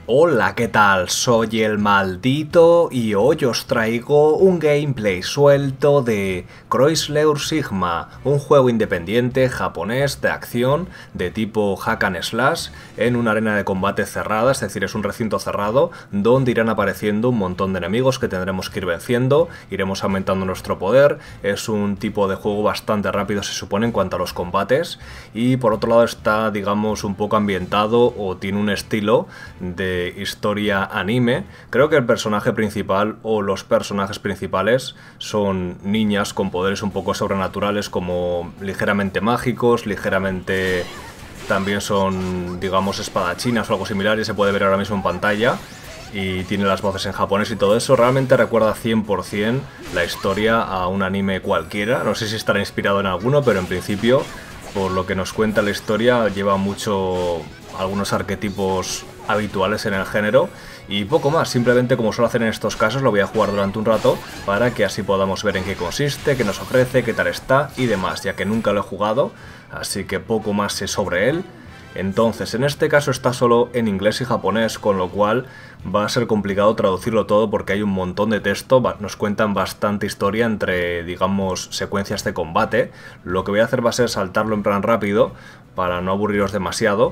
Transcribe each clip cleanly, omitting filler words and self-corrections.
Hola, ¿qué tal? Soy el Maldito y hoy os traigo un gameplay suelto de Chrysler Sigma, un juego independiente japonés de acción de tipo hack and slash en una arena de combate cerrada, es decir, es un recinto cerrado donde irán apareciendo un montón de enemigos que tendremos que ir venciendo, iremos aumentando nuestro poder, es un tipo de juego bastante rápido se supone en cuanto a los combates y por otro lado está, digamos, un poco ambientado o tiene un estilo de historia anime. Creo que el personaje principal o los personajes principales son niñas con poderes un poco sobrenaturales, como ligeramente mágicos, ligeramente también son, digamos, espadachinas o algo similar, y se puede ver ahora mismo en pantalla. Y tiene las voces en japonés y todo eso. Realmente recuerda 100% la historia a un anime cualquiera. No sé si estará inspirado en alguno, pero en principio, por lo que nos cuenta la historia, lleva mucho algunos arquetipos habituales en el género y poco más. Simplemente, como suelo hacer en estos casos, lo voy a jugar durante un rato para que así podamos ver en qué consiste, qué nos ofrece, qué tal está y demás, ya que nunca lo he jugado, así que poco más sé sobre él. Entonces, en este caso está solo en inglés y japonés, con lo cual va a ser complicado traducirlo todo porque hay un montón de texto, nos cuentan bastante historia entre, digamos, secuencias de combate. Lo que voy a hacer va a ser saltarlo en plan rápido para no aburriros demasiado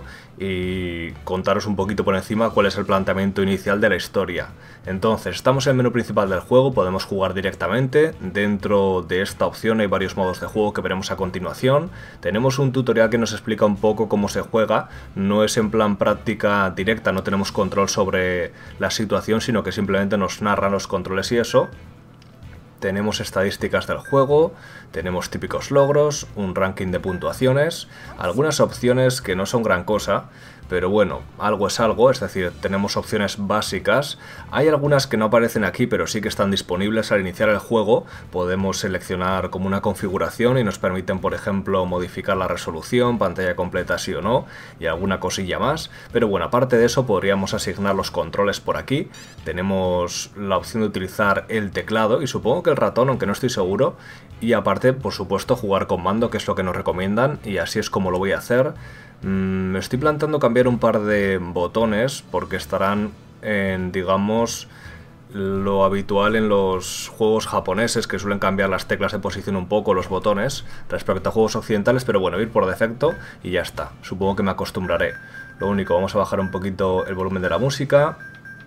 y contaros un poquito por encima cuál es el planteamiento inicial de la historia. Entonces, estamos en el menú principal del juego, podemos jugar directamente. Dentro de esta opción hay varios modos de juego que veremos a continuación. Tenemos un tutorial que nos explica un poco cómo se juega, no es en plan práctica directa, no tenemos control sobre la situación, sino que simplemente nos narran los controles y eso. Tenemos estadísticas del juego, tenemos típicos logros, un ranking de puntuaciones, algunas opciones que no son gran cosa, pero bueno, algo es algo, es decir, tenemos opciones básicas. Hay algunas que no aparecen aquí, pero sí que están disponibles al iniciar el juego. Podemos seleccionar como una configuración y nos permiten, por ejemplo, modificar la resolución, pantalla completa sí o no, y alguna cosilla más. Pero bueno, aparte de eso, podríamos asignar los controles por aquí. Tenemos la opción de utilizar el teclado y supongo que el ratón, aunque no estoy seguro. Y aparte, por supuesto, jugar con mando, que es lo que nos recomiendan, y así es como lo voy a hacer. Me estoy planteando cambiar un par de botones porque estarán en, digamos, lo habitual en los juegos japoneses, que suelen cambiar las teclas de posición un poco, los botones, respecto a juegos occidentales, pero bueno, ir por defecto y ya está. Supongo que me acostumbraré. Lo único, vamos a bajar un poquito el volumen de la música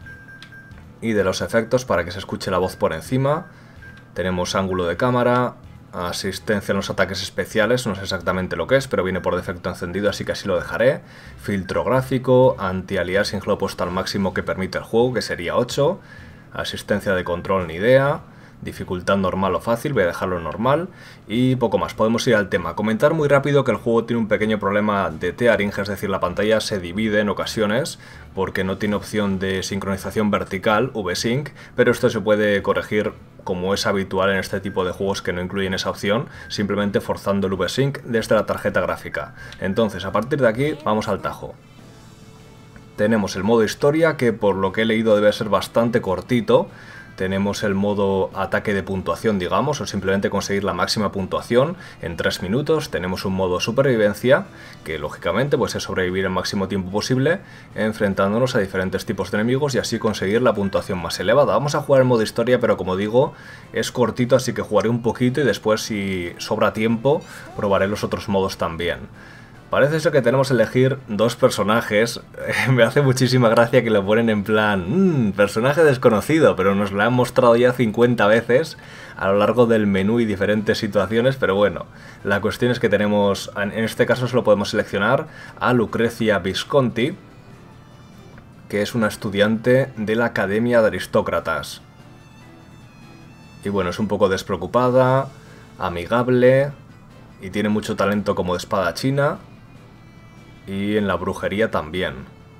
y de los efectos para que se escuche la voz por encima. Tenemos ángulo de cámara, asistencia en los ataques especiales, no sé exactamente lo que es, pero viene por defecto encendido, así que así lo dejaré. Filtro gráfico, anti-aliasing lo he puesto al máximo que permite el juego, que sería 8. Asistencia de control ni idea. Dificultad normal o fácil, voy a dejarlo en normal. Y poco más, podemos ir al tema. Comentar muy rápido que el juego tiene un pequeño problema de tearing, es decir, la pantalla se divide en ocasiones porque no tiene opción de sincronización vertical, V-Sync, pero esto se puede corregir como es habitual en este tipo de juegos que no incluyen esa opción, simplemente forzando el V-Sync desde la tarjeta gráfica. Entonces, a partir de aquí, vamos al tajo. Tenemos el modo historia, que por lo que he leído debe ser bastante cortito. Tenemos el modo ataque de puntuación, digamos, o simplemente conseguir la máxima puntuación en 3 minutos. Tenemos un modo supervivencia, que lógicamente pues es sobrevivir el máximo tiempo posible, enfrentándonos a diferentes tipos de enemigos y así conseguir la puntuación más elevada. Vamos a jugar el modo historia, pero como digo, es cortito, así que jugaré un poquito y después, si sobra tiempo, probaré los otros modos también. Parece ser que tenemos que elegir dos personajes. Me hace muchísima gracia que lo ponen en plan personaje desconocido, pero nos lo han mostrado ya 50 veces a lo largo del menú y diferentes situaciones, pero bueno, la cuestión es que tenemos, en este caso solo podemos seleccionar a Lucrecia Visconti, que es una estudiante de la Academia de Aristócratas. Y bueno, es un poco despreocupada, amigable y tiene mucho talento como de espadachina. Y en la brujería también.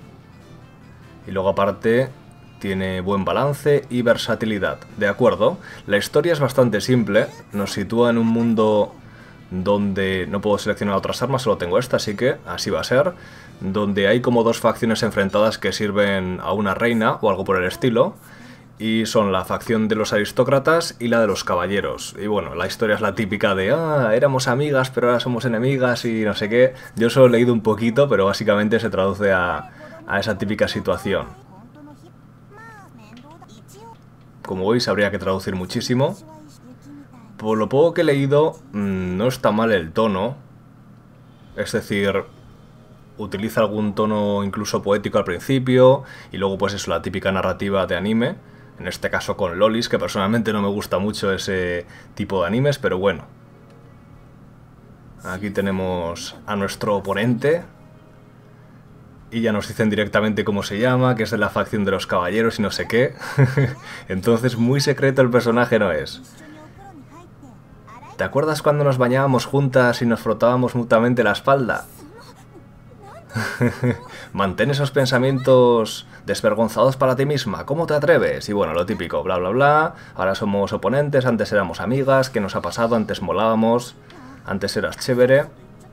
Y luego aparte tiene buen balance y versatilidad. De acuerdo, la historia es bastante simple. Nos sitúa en un mundo donde no puedo seleccionar otras armas, solo tengo esta, así que así va a ser. Donde hay como dos facciones enfrentadas que sirven a una reina o algo por el estilo. Y son la facción de los aristócratas y la de los caballeros. Y bueno, la historia es la típica de éramos amigas pero ahora somos enemigas y no sé qué. Yo solo he leído un poquito, pero básicamente se traduce a esa típica situación. Como veis, habría que traducir muchísimo. Por lo poco que he leído, no está mal el tono. Es decir, utiliza algún tono incluso poético al principio, y luego pues eso, la típica narrativa de anime, en este caso con lolis, que personalmente no me gusta mucho ese tipo de animes, pero bueno. Aquí tenemos a nuestro oponente, y ya nos dicen directamente cómo se llama, que es de la facción de los caballeros y no sé qué. Entonces muy secreto el personaje no es. ¿Te acuerdas cuando nos bañábamos juntas y nos frotábamos mutuamente la espalda? Mantén esos pensamientos desvergonzados para ti misma. ¿Cómo te atreves? Y bueno, lo típico, bla bla bla. Ahora somos oponentes, antes éramos amigas. ¿Qué nos ha pasado? Antes molábamos. Antes eras chévere.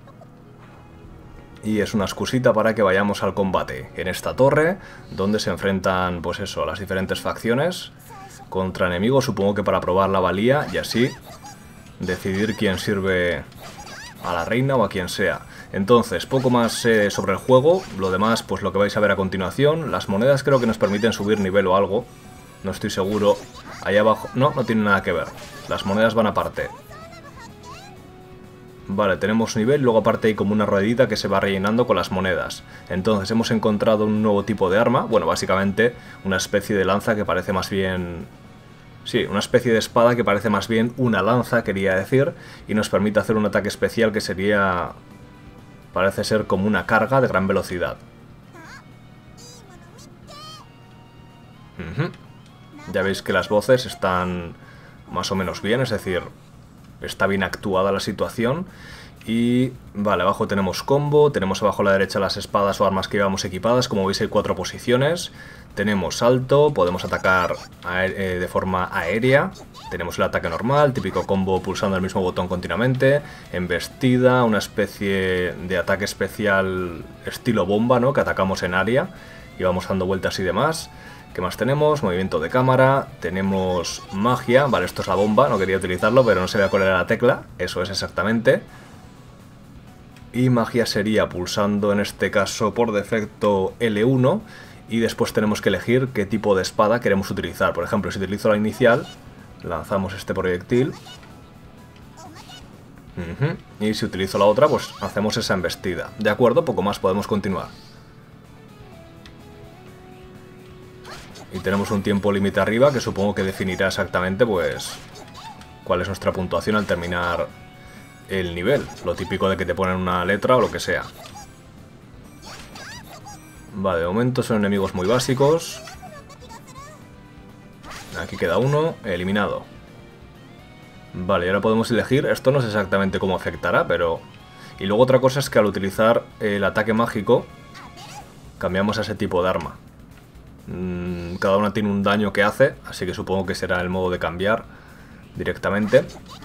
Y es una excusita para que vayamos al combate en esta torre, donde se enfrentan, pues eso, las diferentes facciones contra enemigos, supongo que para probar la valía y así decidir quién sirve a la reina o a quien sea. Entonces, poco más sobre el juego, lo demás pues lo que vais a ver a continuación. Las monedas creo que nos permiten subir nivel o algo, no estoy seguro. Ahí abajo, no tiene nada que ver, las monedas van aparte. Vale, tenemos nivel, luego aparte hay como una ruedita que se va rellenando con las monedas. Entonces hemos encontrado un nuevo tipo de arma, bueno, básicamente una especie de lanza que parece más bien... Sí, una especie de espada que parece más bien una lanza, quería decir, y nos permite hacer un ataque especial que sería... Parece ser como una carga de gran velocidad. Ya veis que las voces están más o menos bien, es decir, está bien actuada la situación. Y vale, abajo tenemos combo, tenemos abajo a la derecha las espadas o armas que llevamos equipadas, como veis hay 4 posiciones. Tenemos salto, podemos atacar de forma aérea, tenemos el ataque normal, típico combo pulsando el mismo botón continuamente, embestida, una especie de ataque especial estilo bomba, ¿no? Que atacamos en área y vamos dando vueltas y demás. ¿Qué más tenemos? Movimiento de cámara, tenemos magia, vale, esto es la bomba, no quería utilizarlo, pero no sabía cuál era la tecla, eso es exactamente. Y magia sería pulsando en este caso por defecto L1 y después tenemos que elegir qué tipo de espada queremos utilizar. Por ejemplo, si utilizo la inicial, lanzamos este proyectil. Y si utilizo la otra, pues hacemos esa embestida. De acuerdo, poco más, podemos continuar. Y tenemos un tiempo límite arriba que supongo que definirá exactamente pues cuál es nuestra puntuación al terminar el nivel. Lo típico de que te ponen una letra o lo que sea. Vale, de momento son enemigos muy básicos. Aquí queda uno, eliminado. Vale, y ahora podemos elegir, esto no sé exactamente cómo afectará, pero... Y luego otra cosa es que al utilizar el ataque mágico cambiamos a ese tipo de arma. Cada una tiene un daño que hace, así que supongo que será el modo de cambiar directamente.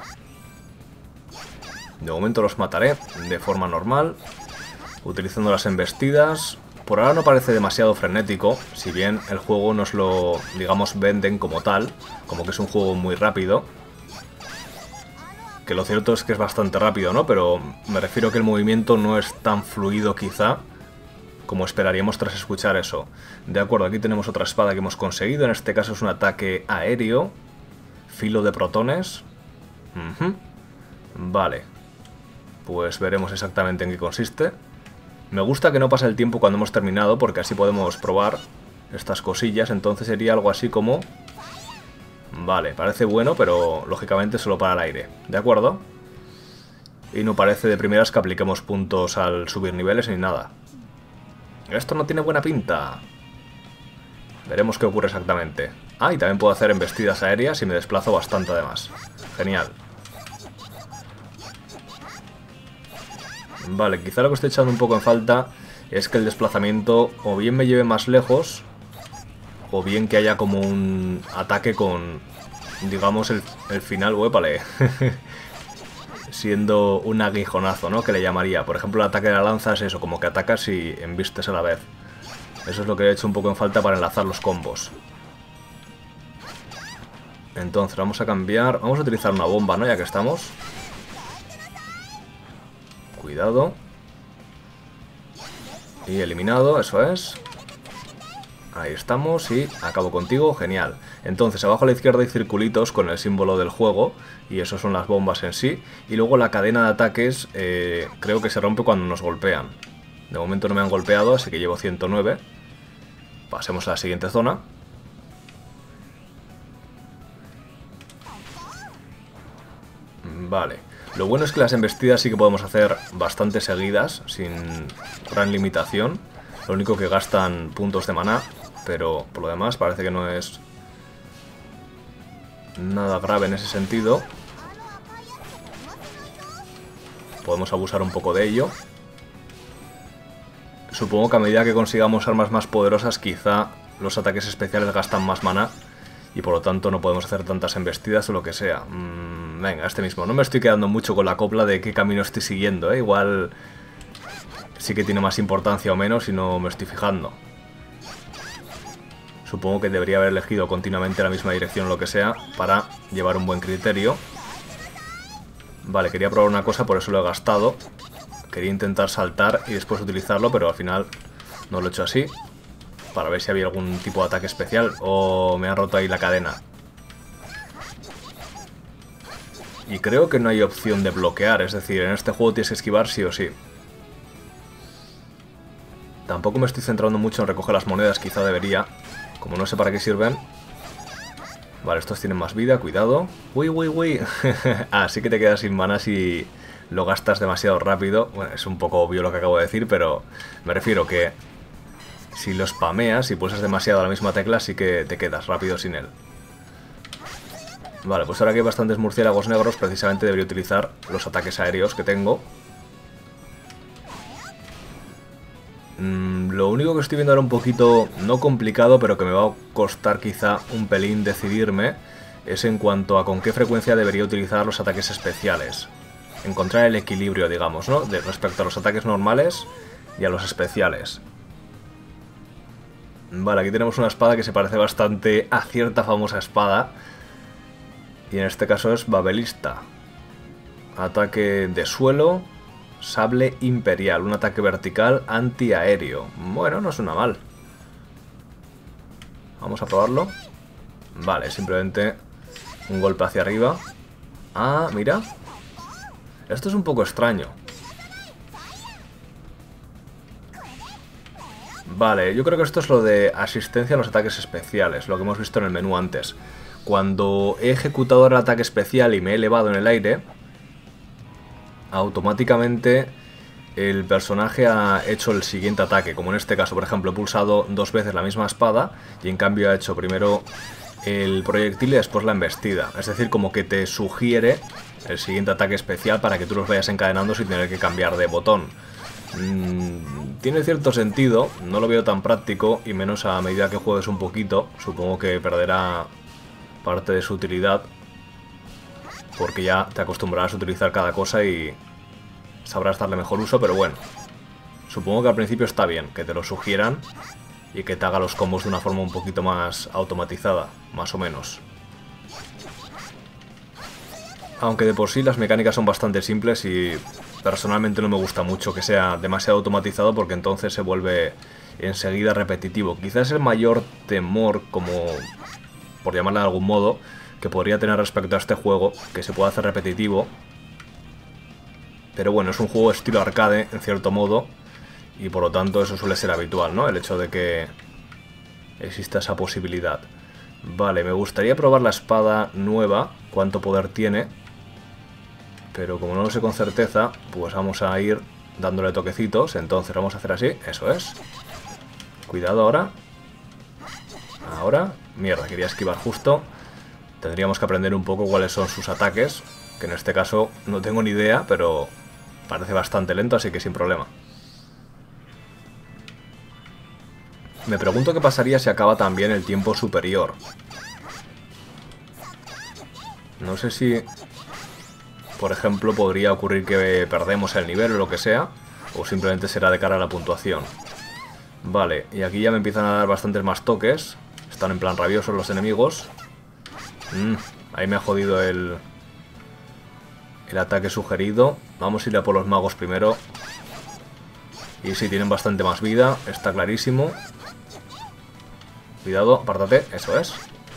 De momento los mataré de forma normal, utilizando las embestidas. Por ahora no parece demasiado frenético, si bien el juego nos lo, digamos, venden como tal, como que es un juego muy rápido. Que lo cierto es que es bastante rápido, ¿no? Pero me refiero que el movimiento no es tan fluido quizá como esperaríamos tras escuchar eso. De acuerdo, aquí tenemos otra espada que hemos conseguido, en este caso es un ataque aéreo, filo de protones. Vale, pues veremos exactamente en qué consiste. Me gusta que no pase el tiempo cuando hemos terminado, porque así podemos probar estas cosillas, entonces sería algo así como... Vale, parece bueno, pero lógicamente solo para el aire, ¿de acuerdo? Y no parece de primeras que apliquemos puntos al subir niveles ni nada. Esto no tiene buena pinta. Veremos qué ocurre exactamente. Ah, y también puedo hacer embestidas aéreas y me desplazo bastante además. Genial. Vale, quizá lo que estoy echando un poco en falta es que el desplazamiento o bien me lleve más lejos o bien que haya como un ataque con, digamos, el final, huépale, siendo un aguijonazo, ¿no? Que le llamaría. Por ejemplo, el ataque de la lanza es eso, como que atacas y embistes a la vez. Eso es lo que he hecho un poco en falta para enlazar los combos. Entonces vamos a cambiar, vamos a utilizar una bomba, ¿no? Ya que estamos. Cuidado. Y eliminado, eso es. Ahí estamos y acabo contigo, genial. Entonces abajo a la izquierda hay circulitos con el símbolo del juego y eso son las bombas en sí. Y luego la cadena de ataques creo que se rompe cuando nos golpean. De momento no me han golpeado, así que llevo 109. Pasemos a la siguiente zona. Vale. Lo bueno es que las embestidas sí que podemos hacer bastante seguidas, sin gran limitación. Lo único que gastan puntos de maná, pero por lo demás parece que no es nada grave en ese sentido. Podemos abusar un poco de ello. Supongo que a medida que consigamos armas más poderosas, quizá los ataques especiales gastan más maná y por lo tanto no podemos hacer tantas embestidas o lo que sea. Venga, este mismo. No me estoy quedando mucho con la copla de qué camino estoy siguiendo, ¿eh? Igual sí que tiene más importancia o menos y no me estoy fijando. Supongo que debería haber elegido continuamente la misma dirección o lo que sea para llevar un buen criterio. Vale, quería probar una cosa, por eso lo he gastado. Quería intentar saltar y después utilizarlo, pero al final no lo he hecho así. Para ver si había algún tipo de ataque especial. O me ha roto ahí la cadena. Y creo que no hay opción de bloquear, es decir, en este juego tienes que esquivar sí o sí. Tampoco me estoy centrando mucho en recoger las monedas, quizá debería. Como no sé para qué sirven. Vale, estos tienen más vida, cuidado. Uy, uy, uy. Ah, sí que te quedas sin mana si lo gastas demasiado rápido. Bueno, es un poco obvio lo que acabo de decir, pero me refiero que si lo spameas y pulsas demasiado a la misma tecla, sí que te quedas rápido sin él. Vale, pues ahora que hay bastantes murciélagos negros, precisamente debería utilizar los ataques aéreos que tengo. Lo único que estoy viendo ahora un poquito, no complicado, pero que me va a costar quizá un pelín decidirme, es en cuanto a con qué frecuencia debería utilizar los ataques especiales. Encontrar el equilibrio, digamos, ¿no? Respecto a los ataques normales y a los especiales. Vale, aquí tenemos una espada que se parece bastante a cierta famosa espada. Y en este caso es babelista. Ataque de suelo, sable imperial, un ataque vertical antiaéreo. Bueno, no suena mal. Vamos a probarlo. Vale, simplemente un golpe hacia arriba. Ah, mira. Esto es un poco extraño. Vale, yo creo que esto es lo de asistencia a los ataques especiales, lo que hemos visto en el menú antes. Cuando he ejecutado el ataque especial y me he elevado en el aire, automáticamente el personaje ha hecho el siguiente ataque. Como en este caso, por ejemplo, he pulsado 2 veces la misma espada y en cambio ha hecho primero el proyectil y después la embestida. Es decir, como que te sugiere el siguiente ataque especial para que tú los vayas encadenando sin tener que cambiar de botón. Tiene cierto sentido, no lo veo tan práctico y menos a medida que juegues un poquito. Supongo que perderá parte de su utilidad porque ya te acostumbrarás a utilizar cada cosa y sabrás darle mejor uso, pero bueno, supongo que al principio está bien que te lo sugieran y que te haga los combos de una forma un poquito más automatizada, más o menos. Aunque de por sí las mecánicas son bastante simples y personalmente no me gusta mucho que sea demasiado automatizado porque entonces se vuelve enseguida repetitivo. Quizás el mayor temor, como por llamarle de algún modo, que podría tener respecto a este juego, que se puede hacer repetitivo. Pero bueno, es un juego estilo arcade, en cierto modo, y por lo tanto eso suele ser habitual, ¿no? El hecho de que exista esa posibilidad. Vale, me gustaría probar la espada nueva, cuánto poder tiene, pero como no lo sé con certeza, pues vamos a ir dándole toquecitos. Entonces vamos a hacer así, eso es. Cuidado ahora. Ahora, mierda, quería esquivar justo. Tendríamos que aprender un poco cuáles son sus ataques, que en este caso no tengo ni idea, pero parece bastante lento, así que sin problema. Me pregunto qué pasaría si acaba también el tiempo superior. No sé si, por ejemplo, podría ocurrir que perdemos el nivel o lo que sea, o simplemente será de cara a la puntuación. Vale, y aquí ya me empiezan a dar bastantes más toques. Están en plan rabiosos los enemigos. Ahí me ha jodido el ataque sugerido. Vamos a ir a por los magos primero. Y sí, tienen bastante más vida, está clarísimo. Cuidado, apártate, eso es.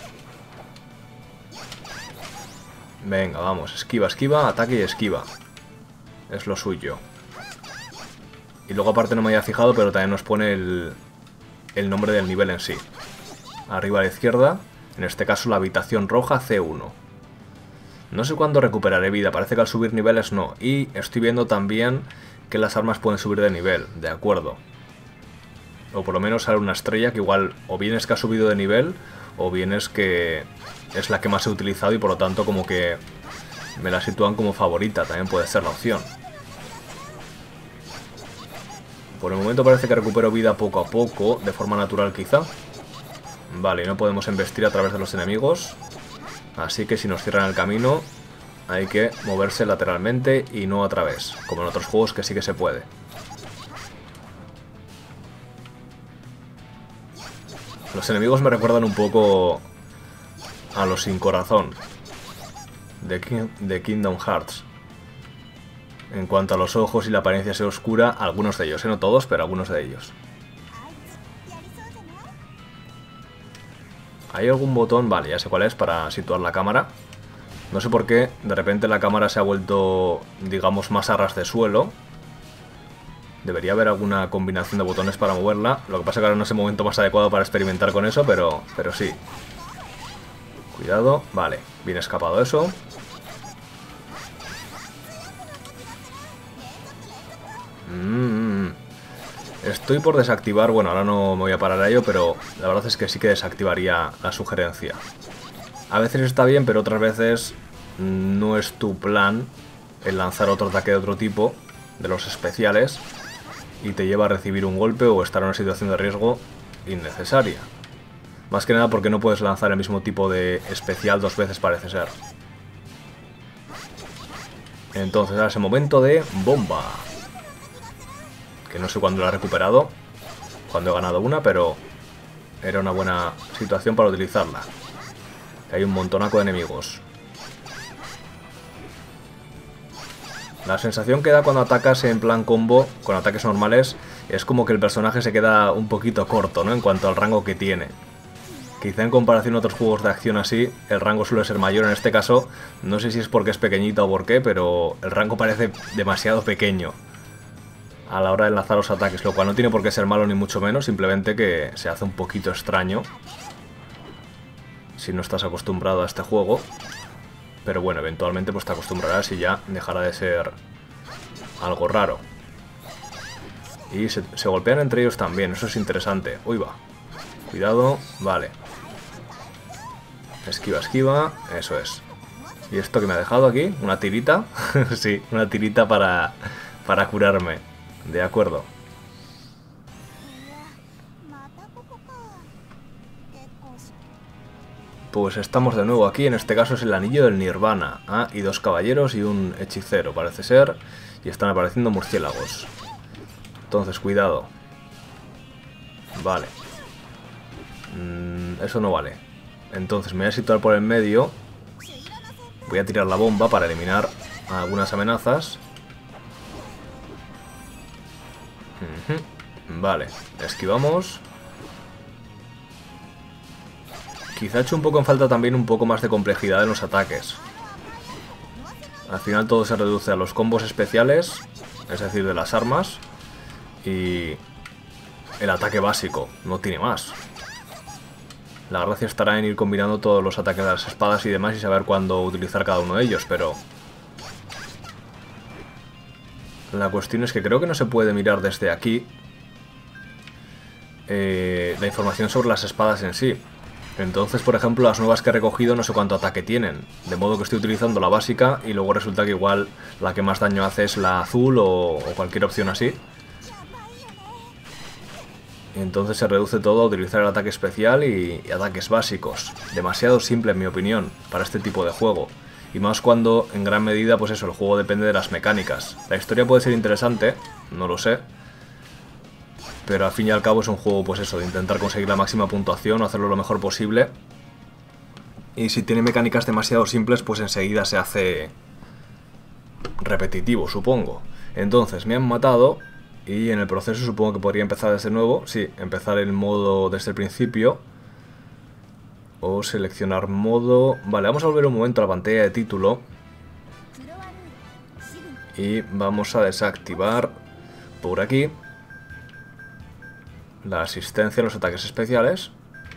Venga, vamos, esquiva, esquiva, ataque y esquiva. Es lo suyo. Y luego aparte no me había fijado, pero también nos pone el nombre del nivel en sí. Arriba a la izquierda, en este caso la habitación roja C1. No sé cuándo recuperaré vida, parece que al subir niveles no. Y estoy viendo también que las armas pueden subir de nivel, de acuerdo. O por lo menos sale una estrella que igual o bien es que ha subido de nivel o bien es que es la que más he utilizado y por lo tanto como que me la sitúan como favorita, también puede ser la opción. Por el momento parece que recupero vida poco a poco, de forma natural quizá. Vale, no podemos embestir a través de los enemigos, así que si nos cierran el camino hay que moverse lateralmente y no a través, como en otros juegos que sí que se puede. Los enemigos me recuerdan un poco a los sin corazón de Kingdom Hearts. En cuanto a los ojos y la apariencia sea oscura, algunos de ellos, no todos, pero algunos de ellos. ¿Hay algún botón? Vale, ya sé cuál es, para situar la cámara. No sé por qué, de repente la cámara se ha vuelto, digamos, más a ras de suelo. Debería haber alguna combinación de botones para moverla. Lo que pasa es que ahora no es el momento más adecuado para experimentar con eso, pero sí. Cuidado, vale, bien escapado eso. Estoy por desactivar, bueno, ahora no me voy a parar a ello, pero la verdad es que sí que desactivaría la sugerencia. A veces está bien, pero otras veces no es tu plan el lanzar otro ataque de otro tipo, de los especiales, y te lleva a recibir un golpe o estar en una situación de riesgo innecesaria. Más que nada porque no puedes lanzar el mismo tipo de especial dos veces, parece ser. Entonces ahora es el momento de bomba. Que no sé cuándo la he recuperado, cuando he ganado una, pero era una buena situación para utilizarla. Hay un montonaco de enemigos. La sensación que da cuando atacas en plan combo, con ataques normales, es como que el personaje se queda un poquito corto, ¿no? En cuanto al rango que tiene. Quizá en comparación a otros juegos de acción así, el rango suele ser mayor. En este caso, no sé si es porque es pequeñito o por qué, pero el rango parece demasiado pequeño a la hora de enlazar los ataques, lo cual no tiene por qué ser malo ni mucho menos, simplemente que se hace un poquito extraño si no estás acostumbrado a este juego. Pero bueno, eventualmente pues te acostumbrarás y ya dejará de ser algo raro. Y se golpean entre ellos también, eso es interesante. Uy, va. Cuidado, vale. Esquiva, esquiva, eso es. ¿Y esto que me ha dejado aquí? ¿Una tirita? Sí, una tirita para curarme. De acuerdo. Pues estamos de nuevo aquí, en este caso es el anillo del Nirvana. Ah, y dos caballeros y un hechicero, parece ser. Y están apareciendo murciélagos. Entonces, cuidado. Vale. Eso no vale. Entonces me voy a situar por el medio. Voy a tirar la bomba para eliminar algunas amenazas. Vale, esquivamos. Quizá he hecho un poco en falta también un poco más de complejidad en los ataques. Al final todo se reduce a los combos especiales, es decir, de las armas, y el ataque básico, no tiene más. La gracia estará en ir combinando todos los ataques de las espadas y demás y saber cuándo utilizar cada uno de ellos, pero la cuestión es que creo que no se puede mirar desde aquí la información sobre las espadas en sí. Entonces, por ejemplo, las nuevas que he recogido no sé cuánto ataque tienen, de modo que estoy utilizando la básica y luego resulta que igual la que más daño hace es la azul o cualquier opción así. Y entonces se reduce todo a utilizar el ataque especial y ataques básicos. Demasiado simple, en mi opinión, para este tipo de juego. Y más cuando, en gran medida, pues eso, el juego depende de las mecánicas. La historia puede ser interesante, no lo sé, pero al fin y al cabo es un juego, pues eso, de intentar conseguir la máxima puntuación o hacerlo lo mejor posible. Y si tiene mecánicas demasiado simples, pues enseguida se hace repetitivo, supongo. Entonces, me han matado y en el proceso supongo que podría empezar desde nuevo. Sí, empezar el modo desde el principio. O seleccionar modo... Vale, vamos a volver un momento a la pantalla de título. Y vamos a desactivar por aquí la asistencia a los ataques especiales.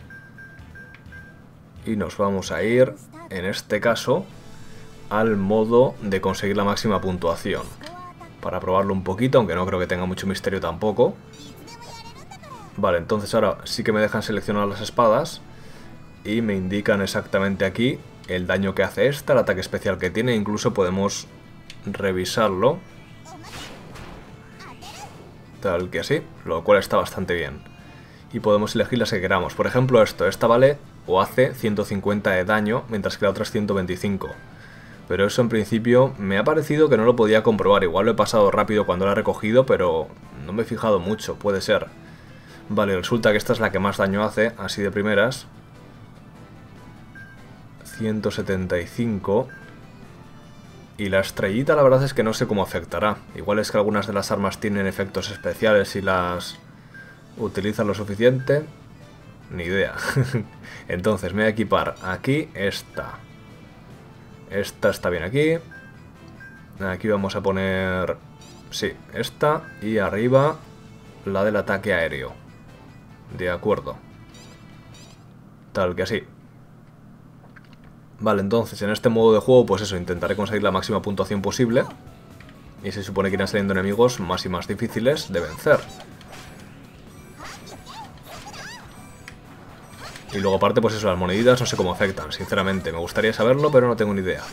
Y nos vamos a ir, en este caso, al modo de conseguir la máxima puntuación. Para probarlo un poquito, aunque no creo que tenga mucho misterio tampoco. Vale, entonces ahora sí que me dejan seleccionar las espadas. Y me indican exactamente aquí el daño que hace esta, el ataque especial que tiene. Incluso podemos revisarlo. Tal que así, lo cual está bastante bien. Y podemos elegir las que queramos. Por ejemplo esta vale o hace 150 de daño, mientras que la otra es 125. Pero eso en principio me ha parecido que no lo podía comprobar. Igual lo he pasado rápido cuando lo he recogido, pero no me he fijado mucho, puede ser. Vale, resulta que esta es la que más daño hace, así de primeras. 175. Y la estrellita la verdad es que no sé cómo afectará. Igual es que algunas de las armas tienen efectos especiales y las utilizan lo suficiente. Ni idea. Entonces me voy a equipar aquí esta. Esta está bien aquí. Aquí vamos a poner... Sí, esta. Y arriba la del ataque aéreo. De acuerdo. Tal que así. Vale, entonces en este modo de juego, pues eso, intentaré conseguir la máxima puntuación posible. Y se supone que irán saliendo enemigos más y más difíciles de vencer. Y luego aparte, pues eso, las moneditas no sé cómo afectan, sinceramente. Me gustaría saberlo, pero no tengo ni idea.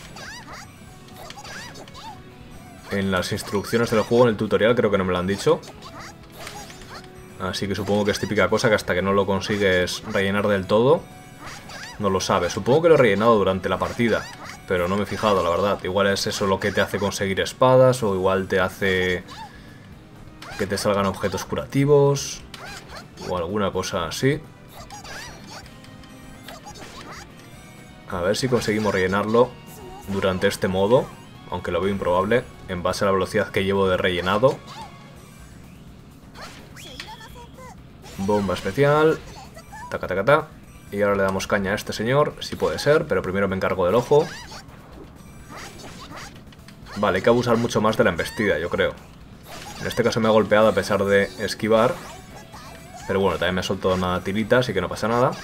En las instrucciones del juego, en el tutorial, creo que no me lo han dicho. Así que supongo que es típica cosa que hasta que no lo consigues rellenar del todo, no lo sabes. Supongo que lo he rellenado durante la partida, pero no me he fijado, la verdad. Igual es eso lo que te hace conseguir espadas, o igual te hace que te salgan objetos curativos, o alguna cosa así. A ver si conseguimos rellenarlo durante este modo, aunque lo veo improbable, en base a la velocidad que llevo de rellenado. Bomba especial. Taca, taca, taca. Y ahora le damos caña a este señor, si puede ser, pero primero me encargo del ojo. Vale, hay que abusar mucho más de la embestida, yo creo. En este caso me ha golpeado a pesar de esquivar. Pero bueno, también me ha soltado una tirita, así que no pasa nada.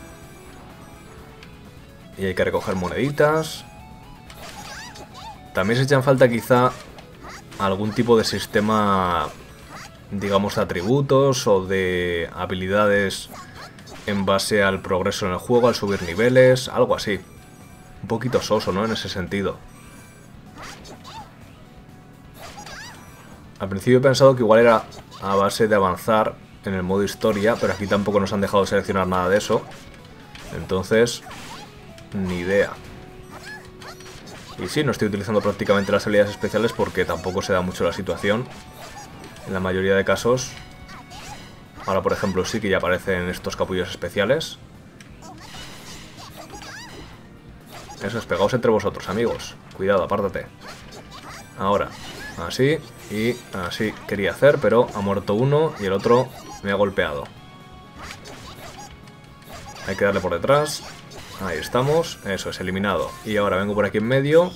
Y hay que recoger moneditas. También se echan falta quizá algún tipo de sistema, digamos, de atributos o de habilidades en base al progreso en el juego, al subir niveles, algo así. Un poquito soso, ¿no? En ese sentido. Al principio he pensado que igual era a base de avanzar en el modo historia, pero aquí tampoco nos han dejado seleccionar nada de eso. Entonces, ni idea. Y sí, no estoy utilizando prácticamente las habilidades especiales porque tampoco se da mucho la situación. En la mayoría de casos. Ahora, por ejemplo, sí que ya aparecen estos capullos especiales. Eso es, pegaos entre vosotros, amigos. Cuidado, apártate. Ahora, así y así quería hacer, pero ha muerto uno y el otro me ha golpeado. Hay que darle por detrás. Ahí estamos, eso es, eliminado. Y ahora vengo por aquí en medio.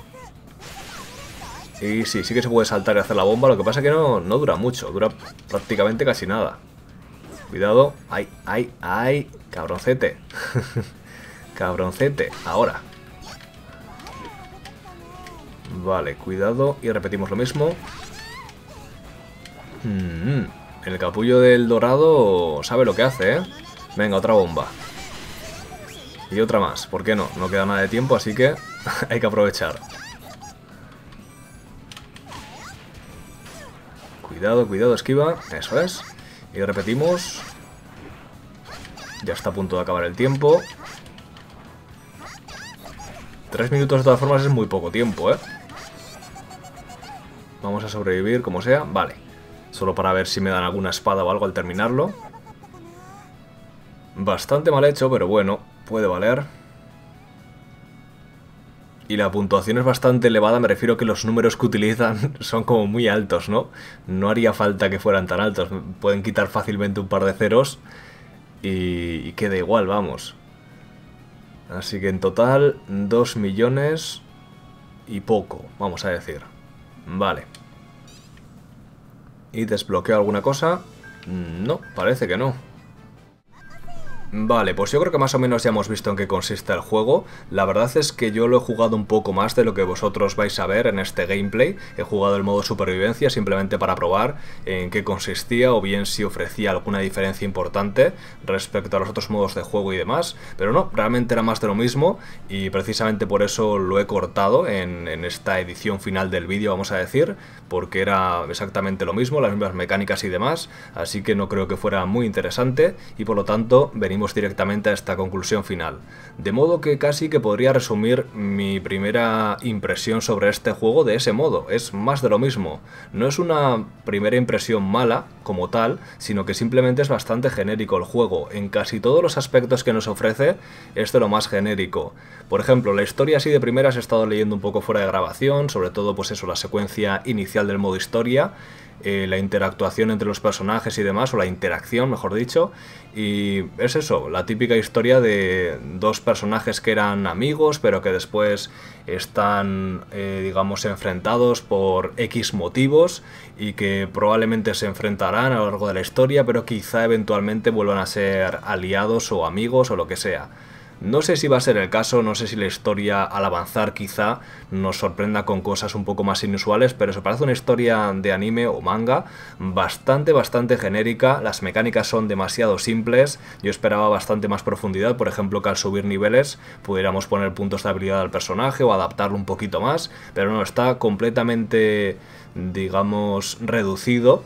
Y sí, sí que se puede saltar y hacer la bomba. Lo que pasa es que no dura mucho, dura prácticamente casi nada. Cuidado, ay, ay, ay, cabroncete. Cabroncete, ahora. Vale, cuidado y repetimos lo mismo. El capullo del dorado sabe lo que hace, ¿eh? Venga, otra bomba. Y otra más, ¿por qué no? No queda nada de tiempo, así que hay que aprovechar. Cuidado, cuidado, esquiva. Eso es. Y repetimos. Ya está a punto de acabar el tiempo. 3 minutos de todas formas es muy poco tiempo, ¿eh? Vamos a sobrevivir como sea. Vale. Solo para ver si me dan alguna espada o algo al terminarlo. Bastante mal hecho, pero bueno, puede valer. Y la puntuación es bastante elevada, me refiero que los números que utilizan son como muy altos, ¿no? No haría falta que fueran tan altos, pueden quitar fácilmente un par de ceros y queda igual, vamos. Así que en total 2 millones y poco, vamos a decir. Vale. ¿Y desbloqueo alguna cosa? No, parece que no. Vale, pues yo creo que más o menos ya hemos visto en qué consiste el juego. La verdad es que yo lo he jugado un poco más de lo que vosotros vais a ver en este gameplay. He jugado el modo supervivencia simplemente para probar en qué consistía o bien si ofrecía alguna diferencia importante respecto a los otros modos de juego y demás. Pero no, realmente era más de lo mismo y precisamente por eso lo he cortado en esta edición final del vídeo, vamos a decir, porque era exactamente lo mismo, las mismas mecánicas y demás, así que no creo que fuera muy interesante y por lo tanto venimos directamente a esta conclusión final. De modo que casi que podría resumir mi primera impresión sobre este juego de ese modo. Es más de lo mismo. No es una primera impresión mala como tal, sino que simplemente es bastante genérico el juego. En casi todos los aspectos que nos ofrece es de lo más genérico. Por ejemplo, la historia así de primeras he estado leyendo un poco fuera de grabación, sobre todo pues eso, la secuencia inicial del modo historia, la interactuación entre los personajes y demás, o la interacción, mejor dicho, y es eso, la típica historia de dos personajes que eran amigos, pero que después están, digamos, enfrentados por X motivos y que probablemente se enfrentarán a lo largo de la historia, pero quizá eventualmente vuelvan a ser aliados o amigos o lo que sea. No sé si va a ser el caso, no sé si la historia al avanzar quizá nos sorprenda con cosas un poco más inusuales, pero eso parece una historia de anime o manga bastante genérica, las mecánicas son demasiado simples, yo esperaba bastante más profundidad, por ejemplo que al subir niveles pudiéramos poner puntos de habilidad al personaje o adaptarlo un poquito más, pero no, está completamente, digamos, reducido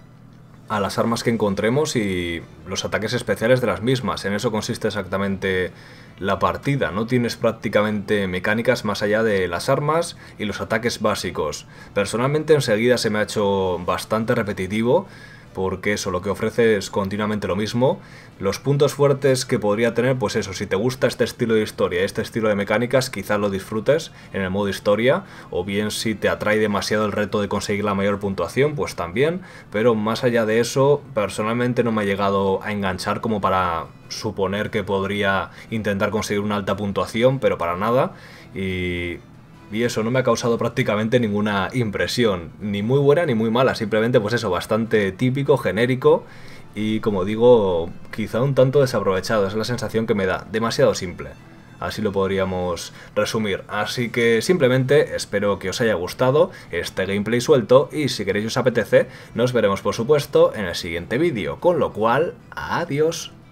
a las armas que encontremos y los ataques especiales de las mismas. En eso consiste exactamente la partida. No tienes prácticamente mecánicas más allá de las armas y los ataques básicos. Personalmente enseguida se me ha hecho bastante repetitivo, porque eso, lo que ofrece es continuamente lo mismo. Los puntos fuertes que podría tener, pues eso, si te gusta este estilo de historia, este estilo de mecánicas, quizás lo disfrutes en el modo historia, o bien si te atrae demasiado el reto de conseguir la mayor puntuación, pues también, pero más allá de eso, personalmente no me ha llegado a enganchar como para suponer que podría intentar conseguir una alta puntuación, pero para nada, y eso no me ha causado prácticamente ninguna impresión, ni muy buena ni muy mala, simplemente pues eso, bastante típico, genérico y como digo, quizá un tanto desaprovechado, es la sensación que me da, demasiado simple. Así lo podríamos resumir, así que simplemente espero que os haya gustado este gameplay suelto y si queréis os apetece, nos veremos por supuesto en el siguiente vídeo, con lo cual, adiós.